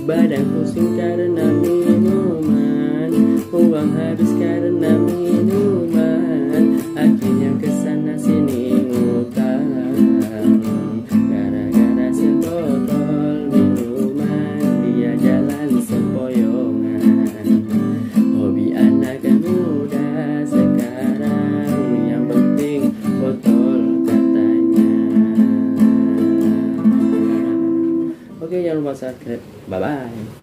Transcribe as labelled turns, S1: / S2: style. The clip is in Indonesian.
S1: Badan pusing karena minuman, uang habis karena minuman, akhirnya kesana sini ngutang gara-gara sebotol minuman, dia jalan sempoyongan. Hobi anak muda sekarang yang penting botol katanya. Oke, jangan lupa subscribe. Bye bye.